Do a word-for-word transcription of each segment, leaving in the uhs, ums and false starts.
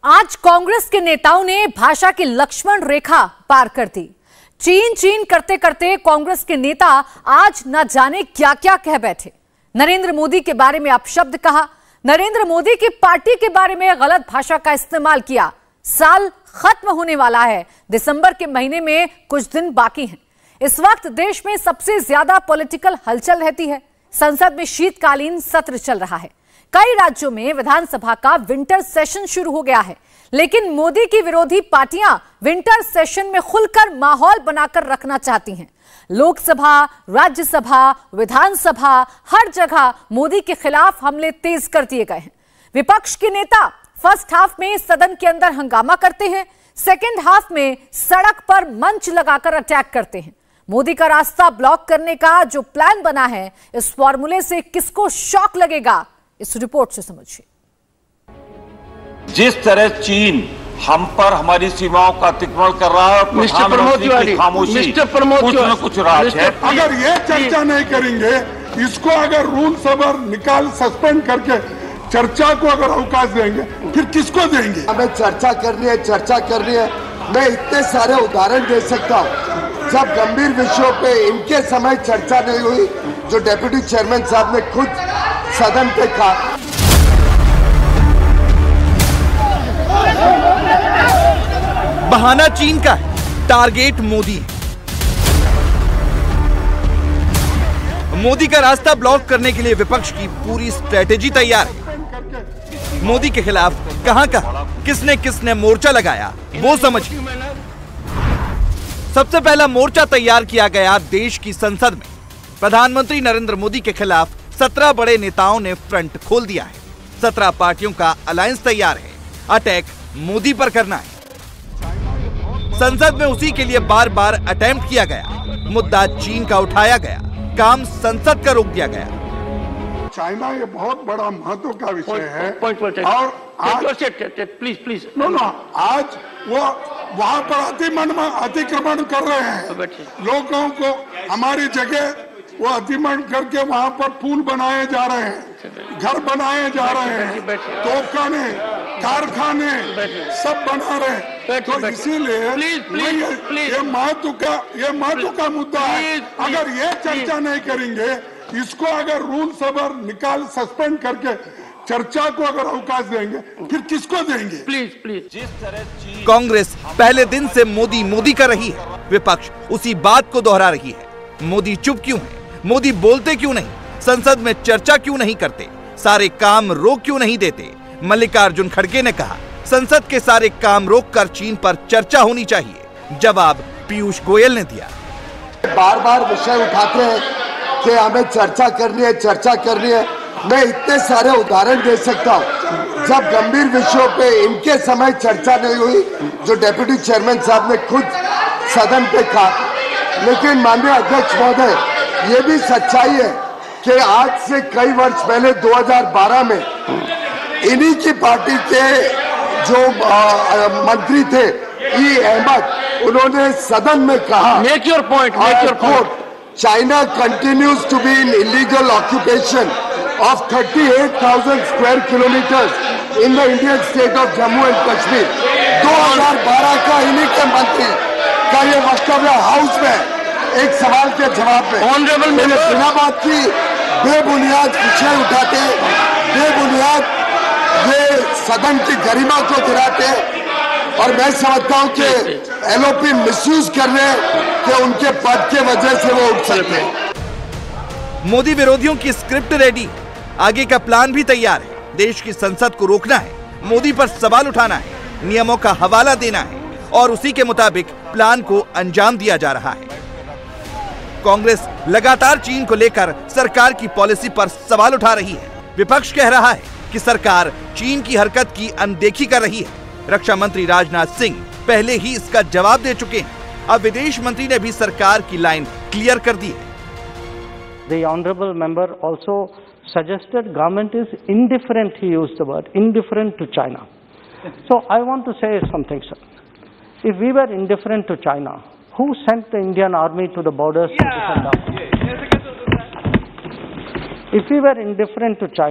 आज कांग्रेस के नेताओं ने भाषा की लक्ष्मण रेखा पार कर दी। चीन चीन करते करते कांग्रेस के नेता आज न जाने क्या क्या कह बैठे। नरेंद्र मोदी के बारे में अपशब्द कहा, नरेंद्र मोदी की पार्टी के बारे में गलत भाषा का इस्तेमाल किया। साल खत्म होने वाला है, दिसंबर के महीने में कुछ दिन बाकी हैं। इस वक्त देश में सबसे ज्यादा पॉलिटिकल हलचल रहती है। संसद में शीतकालीन सत्र चल रहा है। कई राज्यों में विधानसभा का विंटर सेशन शुरू हो गया है, लेकिन मोदी की विरोधी पार्टियां विंटर सेशन में खुलकर माहौल बनाकर रखना चाहती हैं। लोकसभा, राज्यसभा, विधानसभा, हर जगह मोदी के खिलाफ हमले तेज कर दिए गए हैं। विपक्ष के नेता फर्स्ट हाफ में सदन के अंदर हंगामा करते हैं, सेकेंड हाफ में सड़क पर मंच लगाकर अटैक करते हैं। मोदी का रास्ता ब्लॉक करने का जो प्लान बना है, इस फॉर्मूले से किसको शॉक लगेगा, इस रिपोर्ट से समझिए। जिस तरह चीन हम पर हमारी सीमाओं का अतिक्रमण कर रहा है, प्रधानमंत्री की खामोशी कुछ न कुछ राज है। अगर ये चर्चा नहीं करेंगे, इसको अगर रूल सबर निकाल सस्पेंड करके चर्चा को अगर अवकाश देंगे, फिर किसको देंगे? हमें चर्चा करनी है, चर्चा करनी है। मैं इतने सारे उदाहरण दे सकता हूँ जब गंभीर विषयों पे इनके समय चर्चा नहीं हुई, जो डेप्यूटी चेयरमैन साहब ने खुद सदन पे कहा। बहाना चीन का है, टारगेट मोदी है। मोदी का रास्ता ब्लॉक करने के लिए विपक्ष की पूरी स्ट्रेटेजी तैयार है। मोदी के खिलाफ कहां कहां किसने किसने मोर्चा लगाया, वो समझिए। सबसे पहला मोर्चा तैयार किया गया देश की संसद में। प्रधानमंत्री नरेंद्र मोदी के खिलाफ सत्रह बड़े नेताओं ने फ्रंट खोल दिया है। सत्रह पार्टियों का अलायंस तैयार है। अटैक मोदी पर करना है। संसद में उसी के लिए बार बार अटेम्प्ट किया गया। मुद्दा चीन का उठाया गया, काम संसद का रोक दिया गया। चाइना ये बहुत बड़ा महत्व का विषय है। point, point, point, और आज प्लीज प्लीज नो नो आज वो वहाँ पर अतिक्रमण अतिक्रमण कर रहे हैं। लोगों को हमारी जगह वो अतिक्रमण करके वहाँ पर पुल बनाए जा रहे हैं, घर बनाए जा रहे हैं, तोपखाने, कारखाने सब बना रहे हैं। तो इसीलिए ये महत्व का ये महत्व का मुद्दा है। अगर ये चर्चा नहीं करेंगे, इसको अगर रूल सबर निकाल सस्पेंड करके चर्चा को अगर अवकाश देंगे, फिर किसको देंगे? प्लीज प्लीज जिस तरह कांग्रेस पहले दिन से मोदी मोदी कर रही है। विपक्ष उसी बात को दोहरा रही है। मोदी चुप क्यों है? मोदी बोलते क्यों नहीं? संसद में चर्चा क्यों नहीं करते? सारे काम रोक क्यों नहीं देते? मल्लिकार्जुन खड़गे ने कहा, संसद के सारे काम रोक कर चीन पर चर्चा होनी चाहिए। जवाब पीयूष गोयल ने दिया। बार बार विषय उठाते हैं कि हमें चर्चा करनी है, चर्चा करनी है। मैं इतने सारे उदाहरण दे सकता हूँ जब गंभीर विषयों पे इनके समय चर्चा नहीं हुई, जो डेप्यूटी चेयरमैन साहब ने खुद सदन पे कहा। लेकिन माननीय अध्यक्ष महोदय, ये भी सच्चाई है कि आज से कई वर्ष पहले दो हज़ार बारह में इन्हीं की पार्टी के जो आ, मंत्री थे ई अहमद, उन्होंने सदन में कहा, make your point, make your point. China continues to be in illegal occupation of thirty-eight thousand square kilometers in the Indian state of Jammu and Kashmir. दो हज़ार बारह का इन्हीं के मंत्री का ये वक्तव्य हाउस में एक सवाल के जवाब में ऑनरेबल मैंने बिना बात की बेबुनियाद विषय उठाते, बेबुनियाद ये सदन की गरिमा को गिराते, और मैं समझता हूँ कि एलओपी मिसयूज कर रहे हैं कि उनके पद के वजह से वो उठ सकते हैं। मोदी विरोधियों की स्क्रिप्ट रेडी, आगे का प्लान भी तैयार है। देश की संसद को रोकना है, मोदी पर सवाल उठाना है, नियमों का हवाला देना है और उसी के मुताबिक प्लान को अंजाम दिया जा रहा है। कांग्रेस लगातार चीन को लेकर सरकार की पॉलिसी पर सवाल उठा रही है। विपक्ष कह रहा है कि सरकार चीन की हरकत की अनदेखी कर रही है। रक्षा मंत्री राजनाथ सिंह पहले ही इसका जवाब दे चुके हैं। अब विदेश मंत्री ने भी सरकार की लाइन क्लियर कर दी है। The honorable member also suggested government is indifferent, he used the word, indifferent to China. So I want to say something, sir. If we were indifferent to China, who sent the Indian army to the borders to defend us? If we were indifferent to China,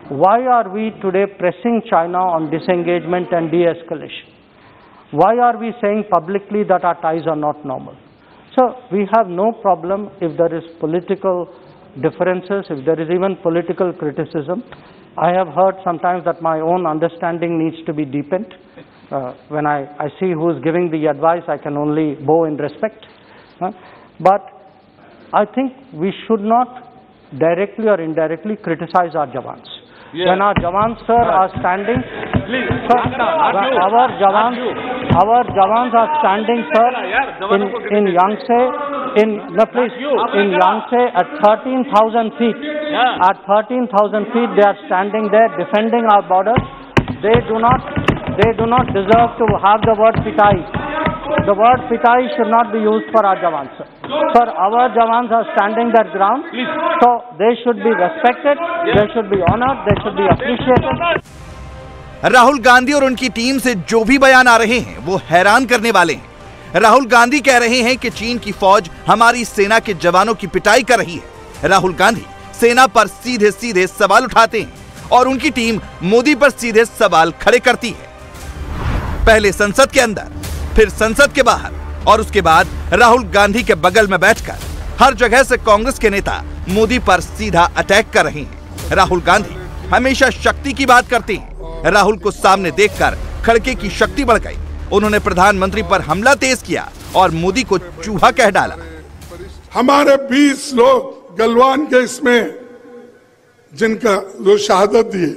why are we today pressing China on disengagement and de-escalation? Why are we saying publicly that our ties are not normal? So we have no problem if there is political differences, if there is even political criticism. I have heard sometimes that my own understanding needs to be deepened. Uh, when I, I see who is giving the advice, I can only bow in respect. Uh, but I think we should not directly or indirectly criticize our Jawans. Yeah. When our Jawans, sir, are standing, Please, sir, our Jawans, our Jawans are standing, sir, in, in Yangtze, in, no, please, in Yangtze at thirteen thousand feet. At thirteen thousand feet, they are standing there defending our borders. They do not, they do not deserve to have the word pitai. The word pitai should not be used for our Jawans, sir. Sir, our Jawans are standing their ground, so they should be respected, they should be honored, they should be appreciated. Rahul Gandhi और उनकी team से जो भी बयान आ रहे हैं वो हैरान करने वाले हैं। राहुल गांधी कह रहे हैं कि चीन की फौज हमारी सेना के जवानों की पिटाई कर रही है। राहुल गांधी सेना पर सीधे सीधे सवाल उठाते हैं और उनकी टीम मोदी पर सीधे सवाल खड़े करती है। पहले संसद के अंदर, फिर संसद के बाहर और उसके बाद राहुल गांधी के बगल में बैठकर हर जगह से कांग्रेस के नेता मोदी पर सीधा अटैक कर रहे हैं। राहुल गांधी हमेशा शक्ति की बात करते हैं। राहुल को सामने देखकर खड़के की शक्ति बढ़ गई। उन्होंने प्रधानमंत्री पर हमला तेज किया और मोदी को चूहा कह डाला। हमारे बीस लोग गलवान के इसमें जिनका जो शहादत दिए,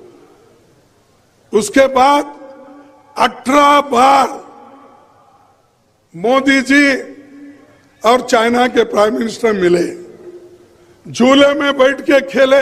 उसके बाद अठारह बार मोदी जी और चाइना के प्राइम मिनिस्टर मिले, झूले में बैठ के खेले,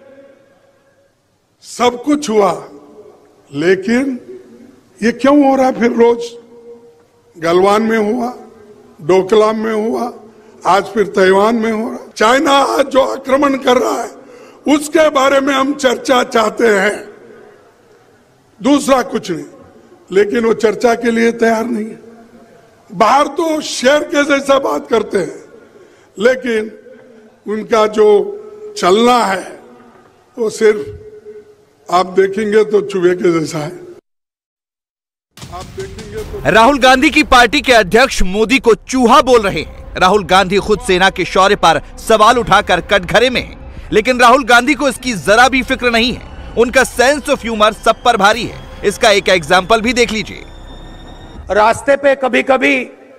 सब कुछ हुआ, लेकिन ये क्यों हो रहा? फिर रोज गलवान में हुआ, डोकलाम में हुआ, आज फिर ताइवान में हो रहा। चाइना आज जो आक्रमण कर रहा है उसके बारे में हम चर्चा चाहते हैं, दूसरा कुछ नहीं, लेकिन वो चर्चा के लिए तैयार नहीं है। बाहर तो शेर के जैसा बात करते हैं, लेकिन उनका जो चलना है वो सिर्फ आप देखेंगे तो चूहे के जैसा है। आप देखेंगे तो राहुल गांधी की पार्टी के अध्यक्ष मोदी को चूहा बोल रहे हैं। राहुल गांधी खुद सेना के शौर्य पर सवाल उठाकर कटघरे में हैं, लेकिन राहुल गांधी को इसकी जरा भी फिक्र नहीं है। उनका सेंस ऑफ ह्यूमर सब पर भारी है। इसका एक एग्जाम्पल भी देख लीजिए। रास्ते पे कभी कभी,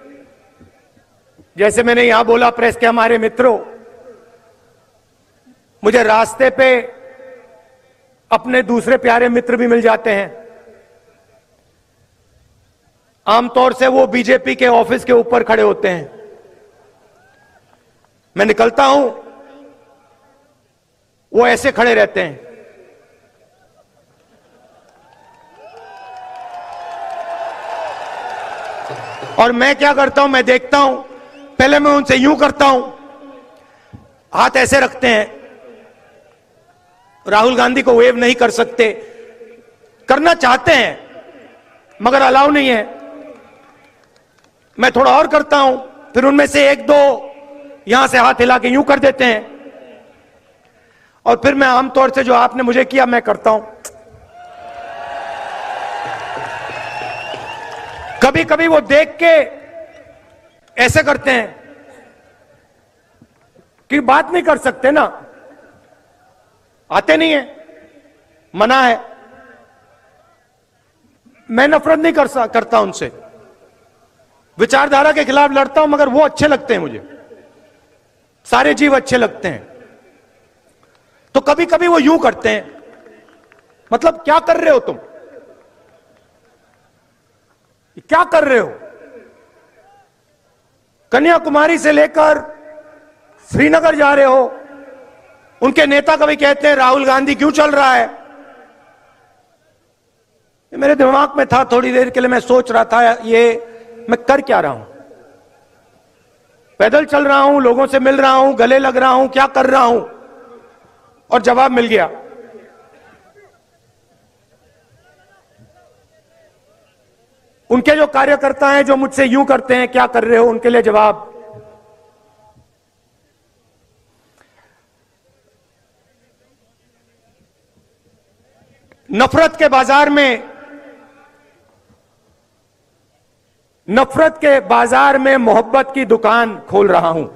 जैसे मैंने यहां बोला प्रेस के हमारे मित्रों, मुझे रास्ते पे अपने दूसरे प्यारे मित्र भी मिल जाते हैं। आमतौर से वो बीजेपी के ऑफिस के ऊपर खड़े होते हैं। मैं निकलता हूं, वो ऐसे खड़े रहते हैं। और मैं क्या करता हूं, मैं देखता हूं, पहले मैं उनसे यूं करता हूं, हाथ ऐसे रखते हैं। राहुल गांधी को वेव नहीं कर सकते, करना चाहते हैं मगर अलाउ नहीं है। मैं थोड़ा और करता हूं, फिर उनमें से एक दो यहां से हाथ हिला के यूं कर देते हैं, और फिर मैं आमतौर से जो आपने मुझे किया मैं करता हूं। कभी कभी वो देख के ऐसे करते हैं कि बात नहीं कर सकते ना, आते नहीं है, मना है। मैं नफरत नहीं कर करता उनसे, विचारधारा के खिलाफ लड़ता हूं, मगर वो अच्छे लगते हैं मुझे, सारे जीव अच्छे लगते हैं। तो कभी कभी वो यूं करते हैं, मतलब क्या कर रहे हो तुम, क्या कर रहे हो? कन्याकुमारी से लेकर श्रीनगर जा रहे हो। उनके नेता कभी कहते हैं राहुल गांधी क्यों चल रहा है। ये मेरे दिमाग में था, थोड़ी देर के लिए मैं सोच रहा था ये मैं कर क्या रहा हूं। पैदल चल रहा हूं, लोगों से मिल रहा हूं, गले लग रहा हूं, क्या कर रहा हूं? और जवाब मिल गया। उनके जो कार्यकर्ता हैं जो मुझसे यूं करते हैं क्या कर रहे हो, उनके लिए जवाब। नफरत के बाजार में नफरत के बाजार में मोहब्बत की दुकान खोल रहा हूं।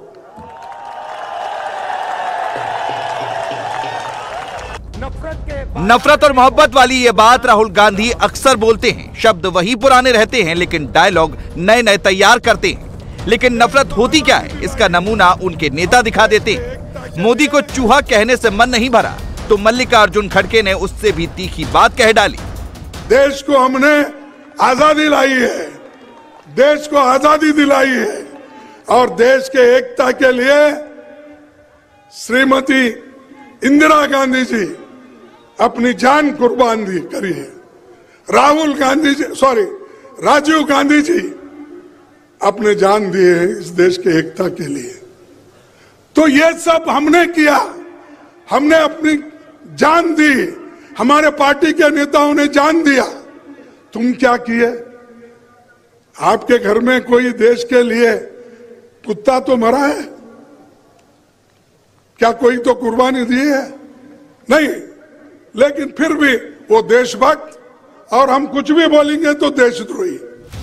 नफरत के नफरत और मोहब्बत वाली ये बात राहुल गांधी अक्सर बोलते हैं। शब्द वही पुराने रहते हैं लेकिन डायलॉग नए नए तैयार करते हैं। लेकिन नफरत होती क्या है, इसका नमूना उनके नेता दिखा देते हैं। मोदी को चूहा कहने से मन नहीं भरा तो मल्लिकार्जुन खड़गे ने उससे भी तीखी बात कह डाली। देश को हमने आजादी लाई है, देश को आजादी दिलाई है और देश के एकता के लिए श्रीमती इंदिरा गांधी जी अपनी जान कुर्बान दी करी है। राहुल गांधी जी सॉरी राजीव गांधी जी अपने जान दिए हैं इस देश के एकता के लिए। तो ये सब हमने किया, हमने अपनी जान दी, हमारे पार्टी के नेताओं ने जान दिया। तुम क्या किए? आपके घर में कोई देश के लिए कुत्ता तो मरा है? क्या कोई तो कुर्बानी दी है? नहीं, लेकिन फिर भी वो देशभक्त, और हम कुछ भी बोलेंगे तो देशद्रोही।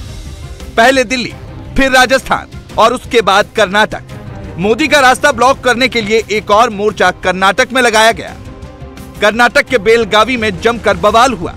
पहले दिल्ली, फिर राजस्थान और उसके बाद कर्नाटक। मोदी का रास्ता ब्लॉक करने के लिए एक और मोर्चा कर्नाटक में लगाया गया। कर्नाटक के बेलगावी में जमकर बवाल हुआ।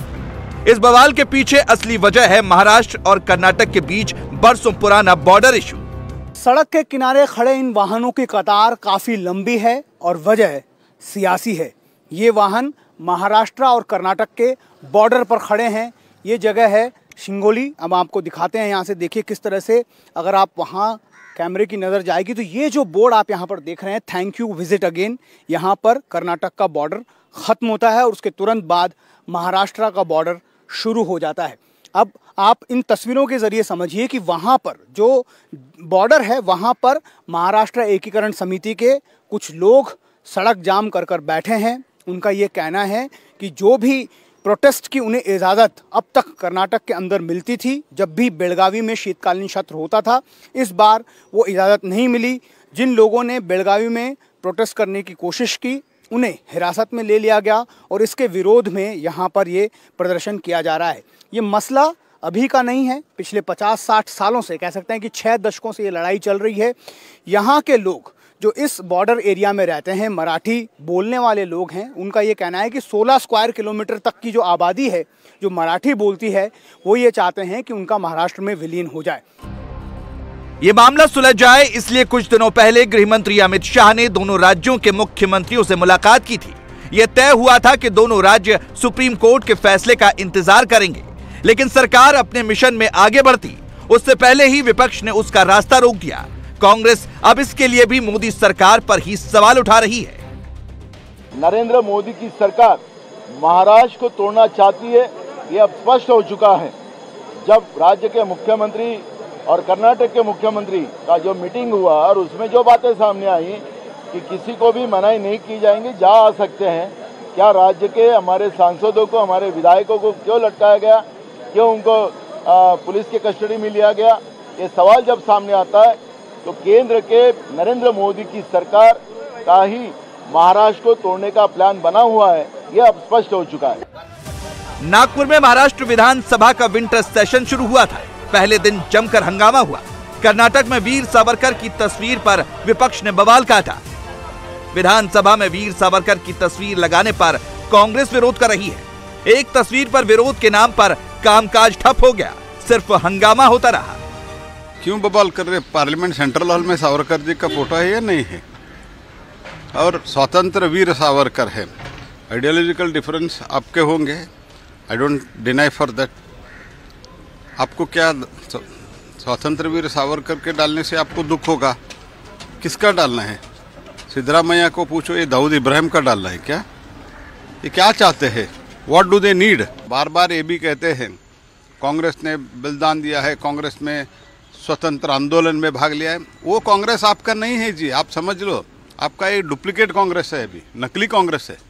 इस बवाल के पीछे असली वजह है महाराष्ट्र और कर्नाटक के बीच बरसों पुराना बॉर्डर इशू। सड़क के किनारे खड़े इन वाहनों की कतार काफी लंबी है और वजह सियासी है। ये वाहन महाराष्ट्र और कर्नाटक के बॉर्डर पर खड़े हैं। ये जगह है शिंगोली। अब आपको दिखाते हैं, यहाँ से देखिए किस तरह से अगर आप वहाँ कैमरे की नज़र जाएगी तो ये जो बोर्ड आप यहाँ पर देख रहे हैं, थैंक यू विजिट अगेन, यहाँ पर कर्नाटक का बॉर्डर ख़त्म होता है और उसके तुरंत बाद महाराष्ट्र का बॉर्डर शुरू हो जाता है। अब आप इन तस्वीरों के ज़रिए समझिए कि वहाँ पर जो बॉर्डर है वहाँ पर महाराष्ट्र एकीकरण समिति के कुछ लोग सड़क जाम कर कर बैठे हैं। उनका ये कहना है कि जो भी प्रोटेस्ट की उन्हें इजाज़त अब तक कर्नाटक के अंदर मिलती थी, जब भी बेलगावी में शीतकालीन सत्र होता था, इस बार वो इजाज़त नहीं मिली। जिन लोगों ने बेलगावी में प्रोटेस्ट करने की कोशिश की उन्हें हिरासत में ले लिया गया और इसके विरोध में यहाँ पर ये प्रदर्शन किया जा रहा है। ये मसला अभी का नहीं है, पिछले पचास साठ सालों से, कह सकते हैं कि छः दशकों से ये लड़ाई चल रही है। यहाँ के लोग जो इस बॉर्डर एरिया में रहते हैं, मराठी बोलने वाले लोग हैं, उनका ये कहना है कि सोलह स्क्वायर किलोमीटर तक की जो आबादी है जो मराठी बोलती है, वो ये चाहते हैं कि उनका महाराष्ट्र में विलीन हो जाए। ये मामला सुलझ जाए इसलिए कुछ दिनों पहले गृह मंत्री अमित शाह ने दोनों राज्यों के मुख्यमंत्रियों से मुलाकात की थी। यह तय हुआ था कि दोनों राज्य सुप्रीम कोर्ट के फैसले का इंतजार करेंगे, लेकिन सरकार अपने मिशन में आगे बढ़ती उससे पहले ही विपक्ष ने उसका रास्ता रोक दिया। कांग्रेस अब इसके लिए भी मोदी सरकार पर ही सवाल उठा रही है। नरेंद्र मोदी की सरकार महाराष्ट्र को तोड़ना चाहती है, ये अब स्पष्ट हो चुका है। जब राज्य के मुख्यमंत्री और कर्नाटक के मुख्यमंत्री का जो मीटिंग हुआ और उसमें जो बातें सामने आई कि किसी को भी मनाही नहीं की जाएंगी, जा आ सकते हैं, क्या राज्य के हमारे सांसदों को, हमारे विधायकों को क्यों लटकाया गया, क्यों उनको आ, पुलिस के कस्टडी में लिया गया, ये सवाल जब सामने आता है तो केंद्र के नरेंद्र मोदी की सरकार का ही महाराष्ट्र को तोड़ने का प्लान बना हुआ है, यह अब स्पष्ट हो चुका है। नागपुर में महाराष्ट्र विधानसभा का विंटर सेशन शुरू हुआ था। पहले दिन जमकर हंगामा हुआ। कर्नाटक में वीर सावरकर की तस्वीर पर विपक्ष ने बवाल काटा। विधानसभा में वीर सावरकर की तस्वीर लगाने पर कांग्रेस विरोध कर रही है। एक तस्वीर पर विरोध के नाम पर कामकाज ठप हो गया, सिर्फ हंगामा होता रहा। क्यों बवाल कर रहे? पार्लियामेंट सेंट्रल हॉल में सावरकर जी का फोटो है या नहीं है? और स्वतंत्र वीर सावरकर है। आइडियोलॉजिकल डिफरेंस आपके होंगे, I don't deny for that. आपको क्या स्वतंत्र वीर सावरकर के डालने से आपको दुख होगा? किसका डालना है? सिद्धरामैया को पूछो, ये दाऊद इब्राहिम का डालना है क्या? ये क्या चाहते हैं? What do they need? बार बार ये भी कहते हैं कांग्रेस ने बलिदान दिया है, कांग्रेस में स्वतंत्र आंदोलन में भाग लिया है। वो कांग्रेस आपका नहीं है जी, आप समझ लो। आपका ये डुप्लीकेट कांग्रेस है, अभी नकली कांग्रेस है।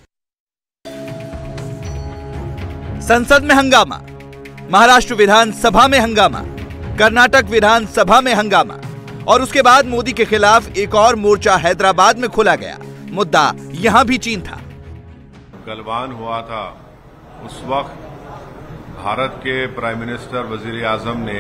संसद में हंगामा, महाराष्ट्र विधानसभा में हंगामा, कर्नाटक विधानसभा में हंगामा और उसके बाद मोदी के खिलाफ एक और मोर्चा हैदराबाद में खोला गया। मुद्दा यहां भी चीन था। गलवान हुआ था उस वक्त भारत के प्राइम मिनिस्टर वजीर आजम ने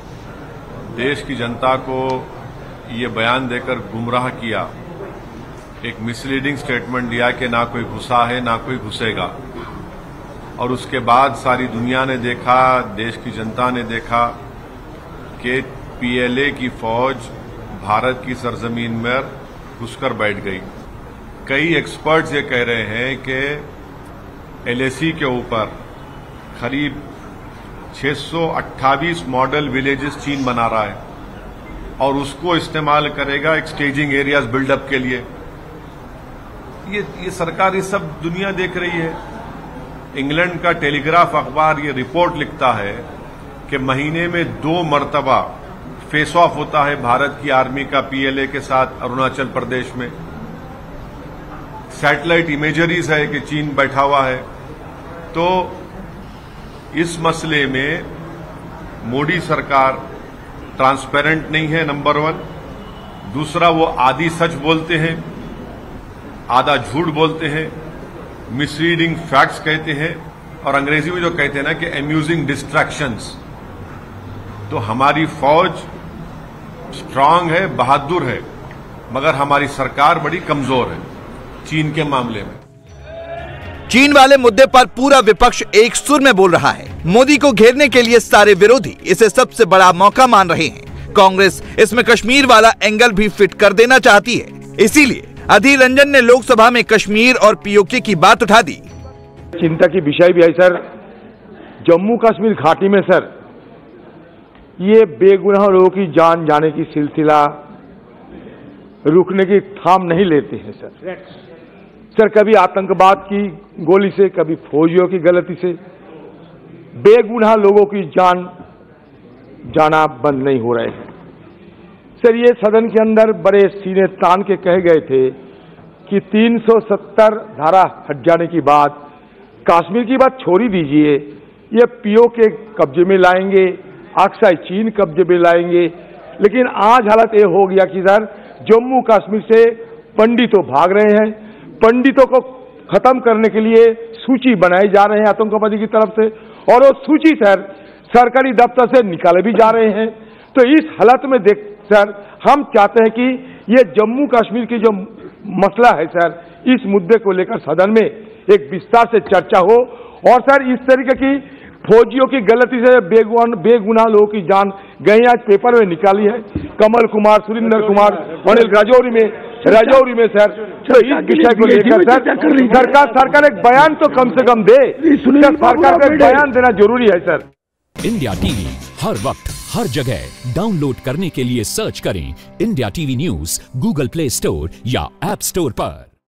देश की जनता को ये बयान देकर गुमराह किया, एक मिसलीडिंग स्टेटमेंट दिया कि ना कोई घुसा है ना कोई घुसेगा। और उसके बाद सारी दुनिया ने देखा, देश की जनता ने देखा कि पीएलए की फौज भारत की सरजमीन में घुसकर बैठ गई। कई एक्सपर्ट्स ये कह रहे हैं कि एलएसी के ऊपर करीब छह सौ अट्ठाईस मॉडल विलेजेस चीन बना रहा है और उसको इस्तेमाल करेगा एक स्टेजिंग एरियाज बिल्डअप के लिए। ये ये सरकार, ये सब दुनिया देख रही है। इंग्लैंड का टेलीग्राफ अखबार ये रिपोर्ट लिखता है कि महीने में दो मर्तबा फेस ऑफ होता है भारत की आर्मी का पीएलए के साथ अरुणाचल प्रदेश में। सैटेलाइट इमेजरीज है कि चीन बैठा हुआ है। तो इस मसले में मोदी सरकार ट्रांसपेरेंट नहीं है, नंबर वन। दूसरा, वो आधी सच बोलते हैं, आधा झूठ बोलते हैं, मिसरीडिंग फैक्ट्स कहते हैं, और अंग्रेजी में जो कहते हैं ना कि अम्यूजिंग डिस्ट्रैक्शंस। तो हमारी फौज स्ट्रांग है, बहादुर है, मगर हमारी सरकार बड़ी कमजोर है चीन के मामले में। चीन वाले मुद्दे पर पूरा विपक्ष एक सुर में बोल रहा है। मोदी को घेरने के लिए सारे विरोधी इसे सबसे बड़ा मौका मान रहे हैं। कांग्रेस इसमें कश्मीर वाला एंगल भी फिट कर देना चाहती है। इसीलिए अधीर रंजन ने लोकसभा में कश्मीर और पीओके की बात उठा दी। चिंता की विषय भी है सर, जम्मू कश्मीर घाटी में सर ये बेगुनाह लोगों की जान जाने की सिलसिला रुकने की थाम नहीं लेते हैं सर। सर कभी आतंकवाद की गोली से, कभी फौजियों की गलती से बेगुनाह लोगों की जान जाना बंद नहीं हो रहे हैं। सर ये सदन के अंदर बड़े सीने तान के कहे गए थे कि तीन सौ सत्तर धारा हट जाने की बाद कश्मीर की बात छोड़ ही दीजिए, ये पीओके कब्जे में लाएंगे, अक्साई चीन कब्जे में लाएंगे। लेकिन आज हालत ये हो गया कि सर जम्मू कश्मीर से पंडितों भाग रहे हैं, पंडितों को खत्म करने के लिए सूची बनाई जा रहे हैं आतंकवादी की तरफ से, और वो सूची सर सरकारी दफ्तर से निकाले भी जा रहे हैं। तो इस हालत में देख सर हम चाहते हैं कि ये जम्मू कश्मीर की जो मसला है सर, इस मुद्दे को लेकर सदन में एक विस्तार से चर्चा हो। और सर इस तरीके की फौजियों की गलती से बेगुनाह बेगुनाह लोगों की जान गई, आज पेपर में निकाली है कमल कुमार, सुरेंद्र कुमार, अनिल राजौरी में राजौरी में सर। तो इस विषय को लेकर सर सरकार सरकार एक बयान तो कम से कम दे, सरकार को एक बयान देना जरूरी है सर। इंडिया टीवी हर वक्त हर जगह डाउनलोड करने के लिए सर्च करें India TV news Google Play Store या ऐप स्टोर पर।